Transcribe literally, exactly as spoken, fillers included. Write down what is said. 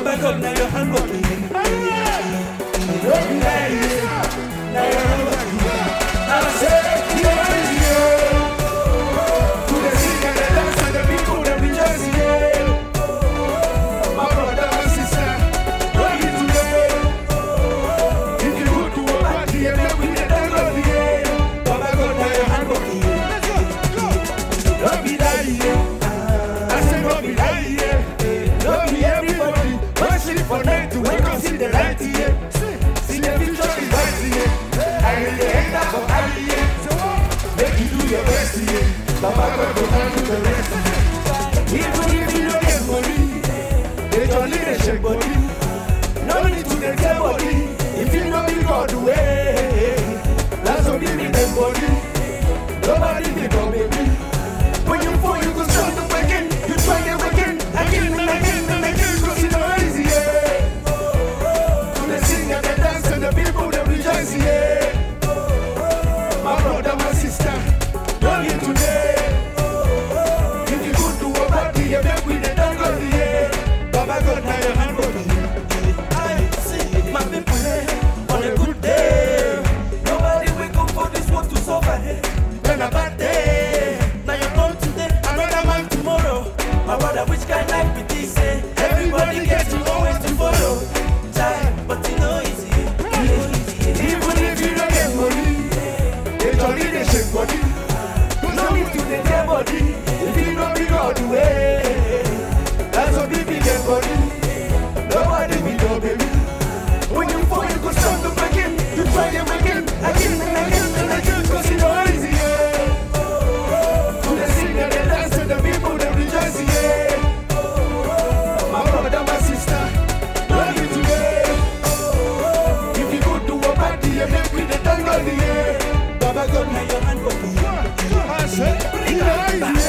Baba God, now your hand working. Don't be lying. Now your hand working. I say, you are here. To the sing and the dance and the people that rejoice here. My brother, my sister, don't be today. If you go to a party and then we get down on the air. Baba God, now your hand working. Don't be lying. I say, don't be lying. Don't be everybody. Don't sleep for night to wake up, see the light here. See the future is bright here. I need the end up for I here. Make you do your best here. Baba God will handle the rest here. Even if you don't get money, they don't need a shake body. No need to get their body. If you know you got the way, that's what give me the body. Nobody can go, baby. When you fall, you go start to again. You try them again, again and again and again. Cause it's not easy, yeah. To the sing and the dance and the people that rejoice, yeah. My brother, my sister, don't get today. If you go to a party, you make with the dance on the air. Baba God, now your hand working. I see my people here on a good day. Nobody wake up for this world to suffer here. Then a bad day. Now you're born today, another man tomorrow. My brother, which kind life be this? Eh? Everybody gets to always to follow. Child, but you know easy. Even if you don't get money, they don't need a shake body. No need to take their body. If you don't be all the way, that's what people get body. Nobody be no baby. When you fall, you go start to again. You try them again, again and again and again. Cause it's not easy, yeah. To the sing and the dance and the people that rejoice, yeah. My brother, my sister, love you today. If you go to a party, you make with the tango, yeah. Baba God, now your hand working. I say, bring it.